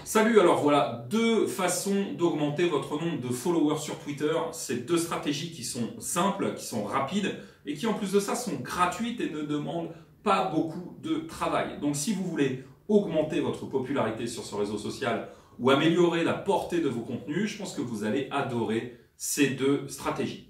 Salut, alors voilà deux façons d'augmenter votre nombre de followers sur Twitter. C'est deux stratégies qui sont simples, qui sont rapides et qui en plus de ça sont gratuites et ne demandent pas beaucoup de travail. Donc si vous voulez augmenter votre popularité sur ce réseau social ou améliorer la portée de vos contenus, je pense que vous allez adorer ces deux stratégies.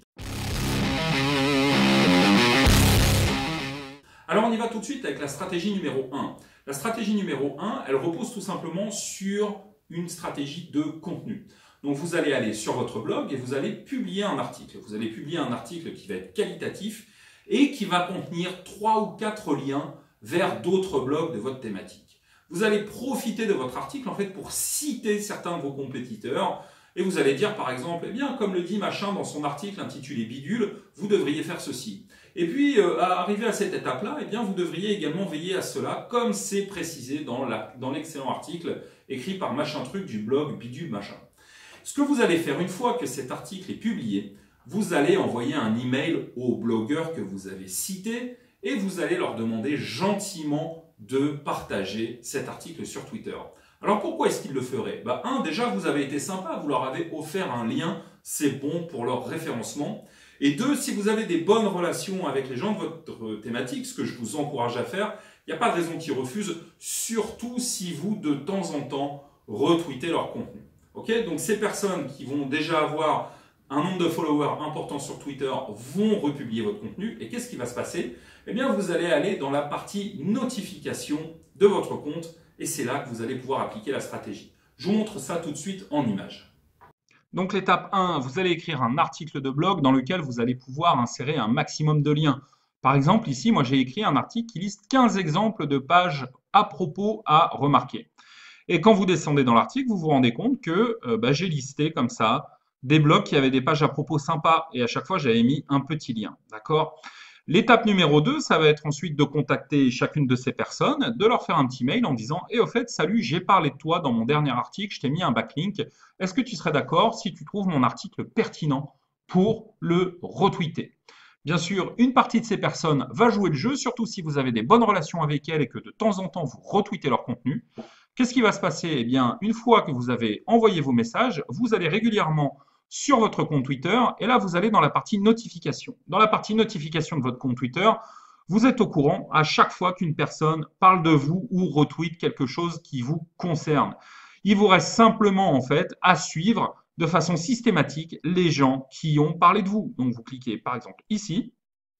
Alors on y va tout de suite avec la stratégie numéro 1. La stratégie numéro 1, elle repose tout simplement sur une stratégie de contenu. Donc vous allez aller sur votre blog et vous allez publier un article. Vous allez publier un article qui va être qualitatif et qui va contenir 3 ou 4 liens vers d'autres blogs de votre thématique. Vous allez profiter de votre article en fait pour citer certains de vos compétiteurs. Et vous allez dire par exemple, eh bien comme le dit machin dans son article intitulé Bidule, vous devriez faire ceci. Et puis arrivé à cette étape-là, eh bien vous devriez également veiller à cela, comme c'est précisé dans l'excellent article écrit par machin truc du blog Bidule machin. Ce que vous allez faire une fois que cet article est publié, vous allez envoyer un email aux blogueurs que vous avez cités et vous allez leur demander gentiment de partager cet article sur Twitter. Alors pourquoi est-ce qu'ils le feraient? Déjà vous avez été sympa, vous leur avez offert un lien, c'est bon pour leur référencement. Et 2, si vous avez des bonnes relations avec les gens de votre thématique, ce que je vous encourage à faire, il n'y a pas de raison qu'ils refusent, surtout si vous de temps en temps retweetez leur contenu. Okay, donc ces personnes qui vont déjà avoir un nombre de followers important sur Twitter vont republier votre contenu. Et qu'est-ce qui va se passer? Eh bien vous allez aller dans la partie notification de votre compte. Et c'est là que vous allez pouvoir appliquer la stratégie. Je vous montre ça tout de suite en image. Donc l'étape 1, vous allez écrire un article de blog dans lequel vous allez pouvoir insérer un maximum de liens. Par exemple, ici, moi j'ai écrit un article qui liste 15 exemples de pages à propos à remarquer. Et quand vous descendez dans l'article, vous vous rendez compte que j'ai listé comme ça des blogs qui avaient des pages à propos sympas. Et à chaque fois, j'avais mis un petit lien. D'accord ? L'étape numéro 2, ça va être ensuite de contacter chacune de ces personnes, de leur faire un petit mail en disant « Et au fait, salut, j'ai parlé de toi dans mon dernier article, je t'ai mis un backlink. Est-ce que tu serais d'accord si tu trouves mon article pertinent pour le retweeter ?» Bien sûr, une partie de ces personnes va jouer le jeu, surtout si vous avez des bonnes relations avec elles et que de temps en temps, vous retweetez leur contenu. Qu'est-ce qui va se passer? Eh bien, une fois que vous avez envoyé vos messages, vous allez régulièrement sur votre compte Twitter, et là, vous allez dans la partie notification. Dans la partie notification de votre compte Twitter, vous êtes au courant à chaque fois qu'une personne parle de vous ou retweet quelque chose qui vous concerne. Il vous reste simplement, en fait, à suivre de façon systématique les gens qui ont parlé de vous. Donc, vous cliquez, par exemple, ici,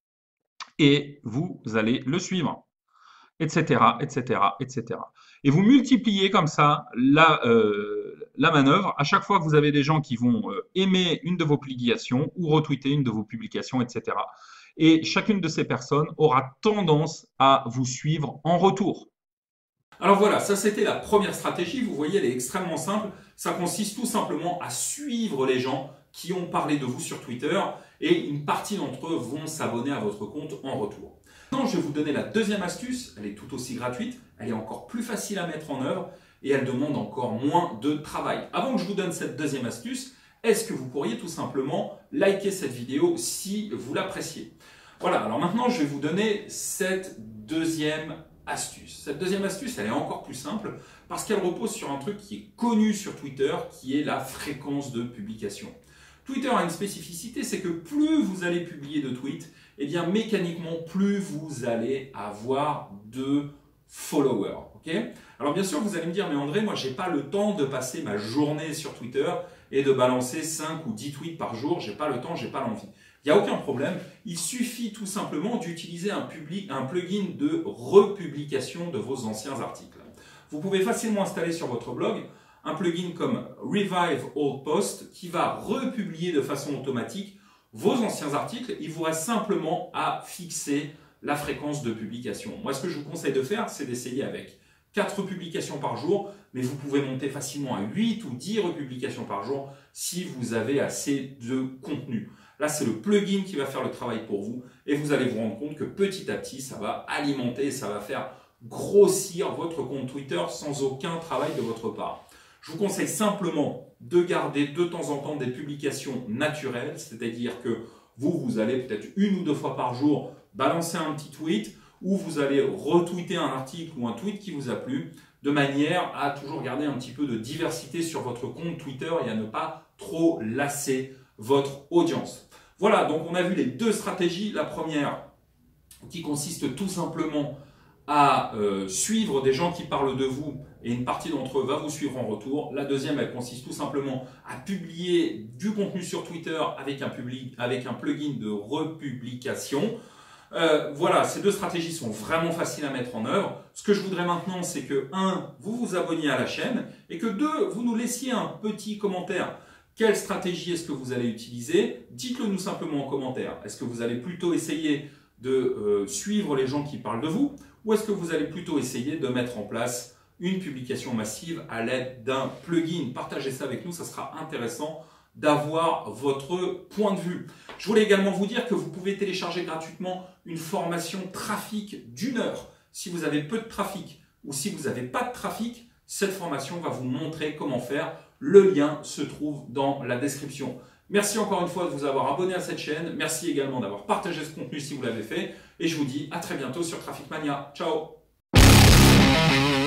et vous allez le suivre, etc., etc., etc. Et vous multipliez comme ça la manœuvre à chaque fois que vous avez des gens qui vont aimer une de vos publications ou retweeter une de vos publications, etc. Et chacune de ces personnes aura tendance à vous suivre en retour. Alors voilà, ça c'était la première stratégie. Vous voyez, elle est extrêmement simple. Ça consiste tout simplement à suivre les gens qui ont parlé de vous sur Twitter et une partie d'entre eux vont s'abonner à votre compte en retour. Maintenant, je vais vous donner la deuxième astuce. Elle est tout aussi gratuite, elle est encore plus facile à mettre en œuvre et elle demande encore moins de travail. Avant que je vous donne cette deuxième astuce, est-ce que vous pourriez tout simplement liker cette vidéo si vous l'appréciez? Voilà, alors maintenant je vais vous donner cette deuxième astuce. Cette deuxième astuce, elle est encore plus simple parce qu'elle repose sur un truc qui est connu sur Twitter, qui est la fréquence de publication. Twitter a une spécificité, c'est que plus vous allez publier de tweets, eh bien mécaniquement, plus vous allez avoir de followers. Okay? Alors bien sûr, vous allez me dire, mais André, moi, j'ai pas le temps de passer ma journée sur Twitter et de balancer 5 ou 10 tweets par jour. J'ai pas le temps, j'ai pas l'envie. Il n'y a aucun problème. Il suffit tout simplement d'utiliser un plugin de republication de vos anciens articles. Vous pouvez facilement installer sur votre blog un plugin comme Revive Old Post qui va republier de façon automatique vos anciens articles. Il vous reste simplement à fixer la fréquence de publication. Moi, ce que je vous conseille de faire, c'est d'essayer avec 4 publications par jour, mais vous pouvez monter facilement à 8 ou 10 republications par jour si vous avez assez de contenu. Là, c'est le plugin qui va faire le travail pour vous et vous allez vous rendre compte que petit à petit, ça va alimenter, ça va faire grossir votre compte Twitter sans aucun travail de votre part. Je vous conseille simplement de garder de temps en temps des publications naturelles, c'est-à-dire que vous allez peut-être 1 ou 2 fois par jour balancer un petit tweet ou vous allez retweeter un article ou un tweet qui vous a plu. de manière à toujours garder un petit peu de diversité sur votre compte Twitter et à ne pas trop lasser votre audience. Voilà, donc on a vu les deux stratégies. La première qui consiste tout simplement à suivre des gens qui parlent de vous et une partie d'entre eux va vous suivre en retour. La deuxième, elle consiste tout simplement à publier du contenu sur Twitter avec un plugin de republication. Voilà, ces deux stratégies sont vraiment faciles à mettre en œuvre. Ce que je voudrais maintenant, c'est que 1, vous vous abonniez à la chaîne et que 2, vous nous laissiez un petit commentaire. Quelle stratégie est-ce que vous allez utiliser? Dites-le nous simplement en commentaire. Est-ce que vous allez plutôt essayer de suivre les gens qui parlent de vous ou est-ce que vous allez plutôt essayer de mettre en place une publication massive à l'aide d'un plugin? Partagez ça avec nous, ça sera intéressant d'avoir votre point de vue. Je voulais également vous dire que vous pouvez télécharger gratuitement une formation trafic d'1 heure. Si vous avez peu de trafic ou si vous n'avez pas de trafic, cette formation va vous montrer comment faire. Le lien se trouve dans la description. Merci encore une fois de vous avoir abonné à cette chaîne. Merci également d'avoir partagé ce contenu si vous l'avez fait. Et je vous dis à très bientôt sur Traffic Mania. Ciao!